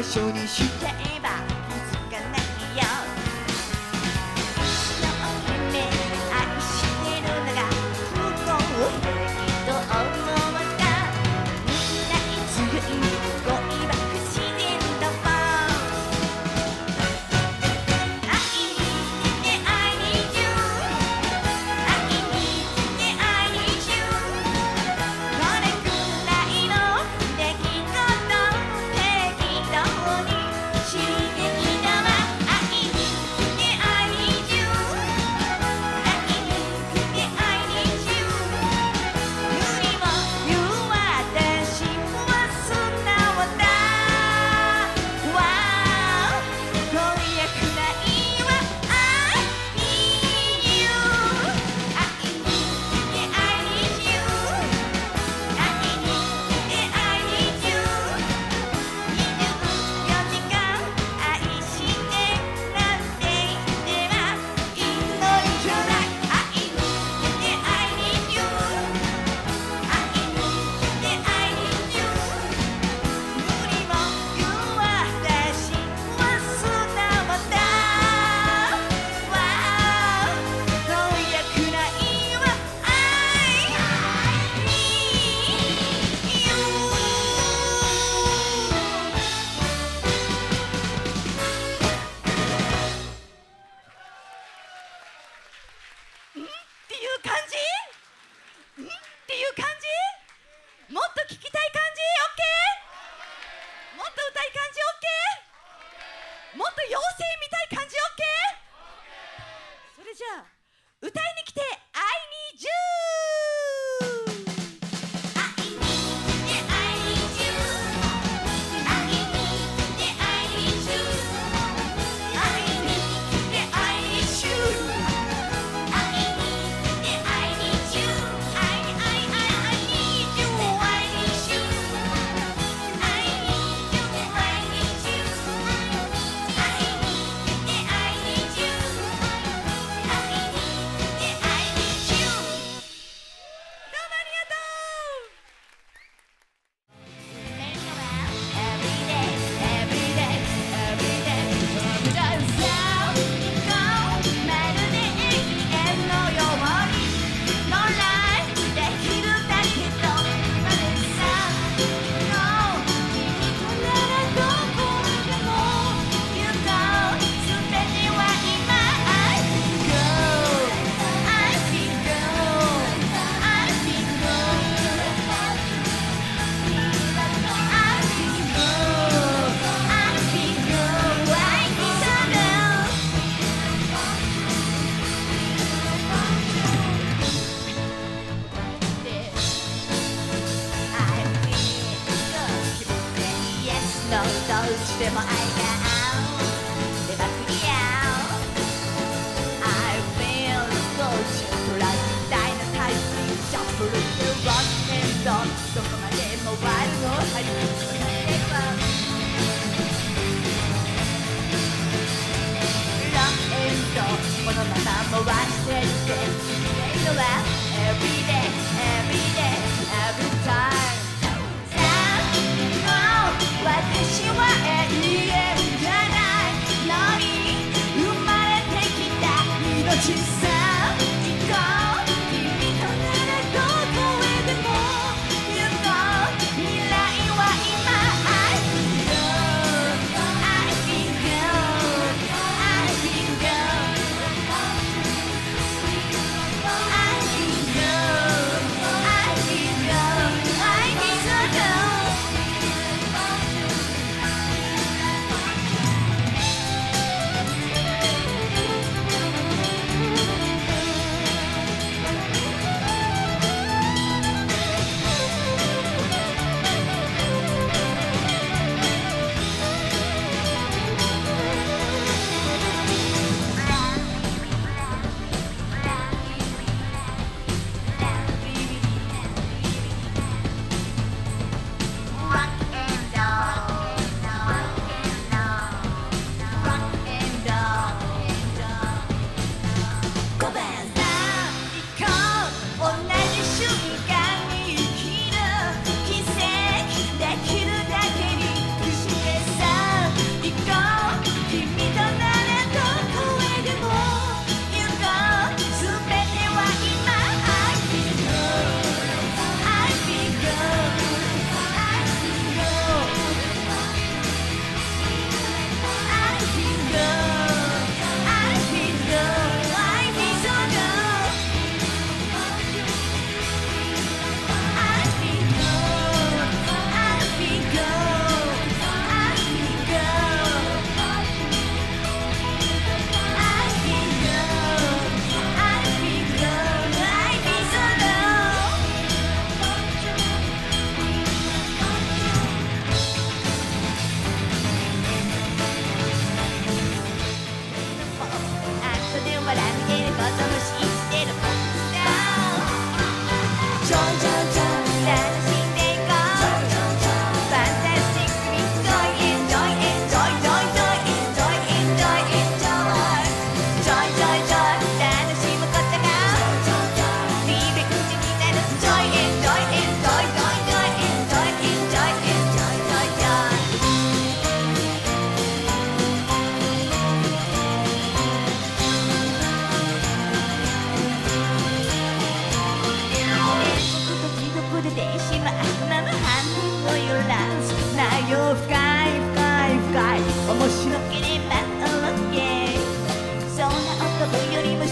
緒にしていば気づかないよ。一生懸命愛してるのが不公平と思うか。みんないつゆい恋は不自然だわ。愛に来て愛に中愛に来て愛に中これくらいの出来事適当にしてきたわ。愛に来て愛に中愛に来て愛に中無理も言う私は素直だわ。婚約ないわ。愛に you 愛に来て愛に you 愛に来て愛に you 24時間愛してなんて言ってはいいのじゃない。愛に来て愛に you 愛に来て愛に you 無理も言う私は素直だわ。婚約ないわ。愛に you っていう感じ？っていう感じ？もっと聞きたい感じ？ OK？ もっと歌い感じ？ OK？ もっと妖精みたい感じ？ OK？ それじゃあ歌いに来て愛に 10愛に来て愛に10愛に来て愛に10愛に来て愛に10愛に来て愛に10愛に愛に10愛に10愛に10愛に来て愛に10どうもありがとう。どうしても愛が合う出まくりや I feel good トラみたいなタイプシャッフルでロックエンドどこまでもワイルドハリウッドな映画ロックエンドこのまま回してるって言うのは Everyday Everyday Every time 私は永遠じゃないのに生まれてきた命さ行こう君とならどこへでも行こう未来は今 I feel good I feel good I feel good I feel good I feel good I feel so good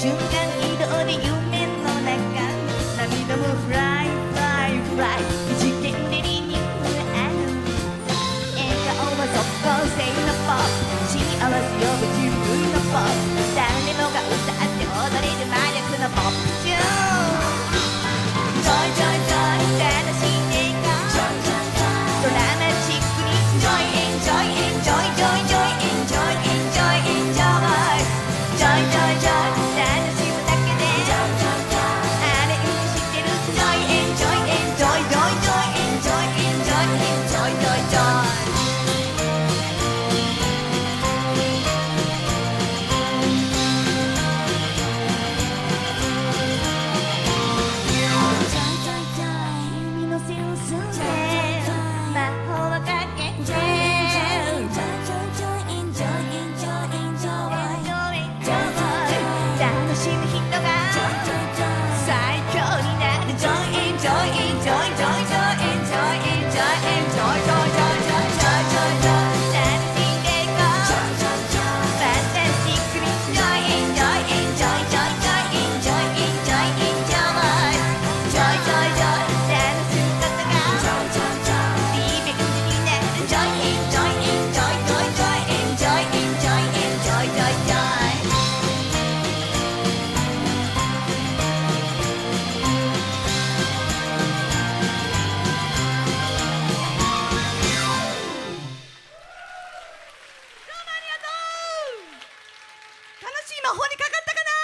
瞬間移動で夢の中涙もフライフライフライ事件でリニューアル笑顔は即効性のポップ幸せ呼ぶ自分のポップ誰もが歌って踊れる魔力のポップチューンジョイジョイジョイ楽しんでいこうドラマチックにジョイエンジョイエンジョイジョイジョイエンジョイエンジョイエンジョイジョイジョイジョイ楽しむだけであれ知ってるジョイエンジョイエンジョイジョイジョイエンジョイエンジョイエンジョイジョイジョイ魔法にかかったかな。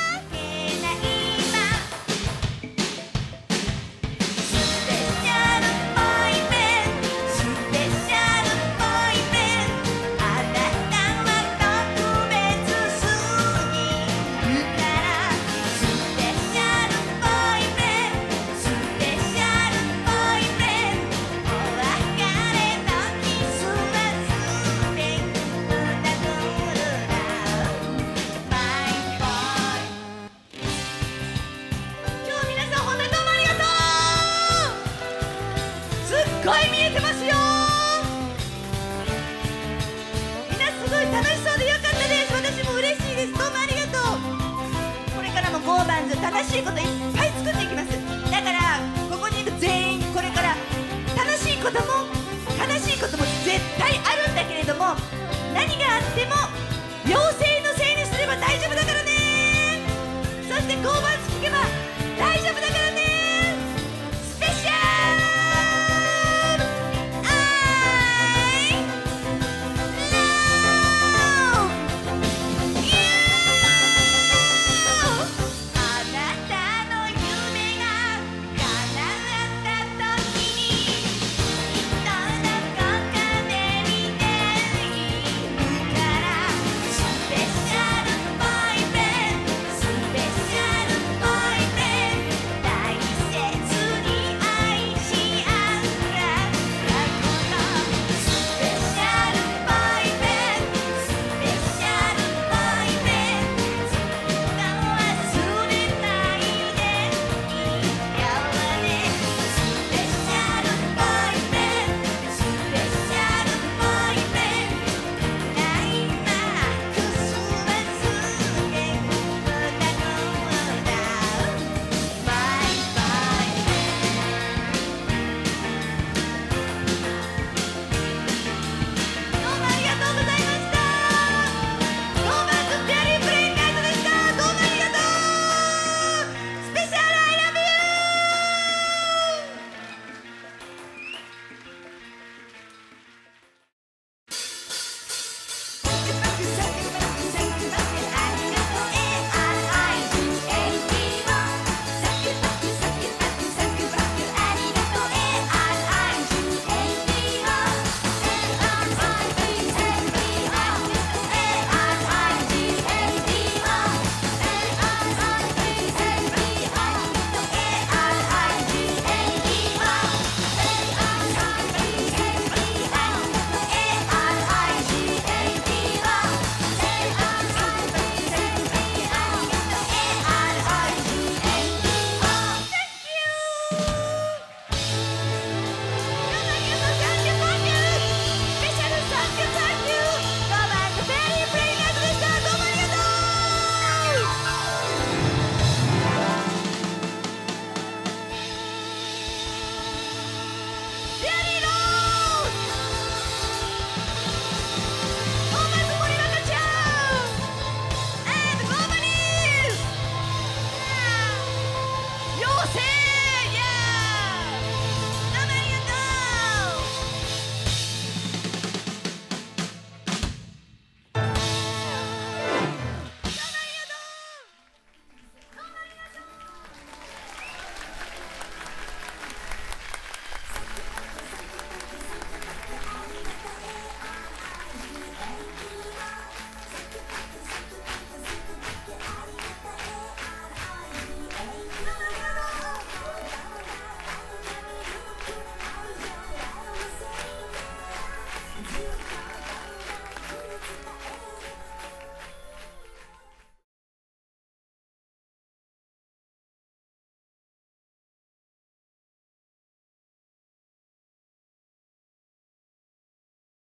すっごい見えてますよ。みんなすごい楽しそうでよかったです。私も嬉しいです。どうもありがとう。これからもゴーバンズ楽しいこといっぱい作っていきます。だからここにいる全員これから楽しいことも悲しいことも絶対あるんだけれども、何があっても妖精のせいにすれば大丈夫だからね。そしてゴーバンズ聞けば大丈夫だからね。スペシャルボせ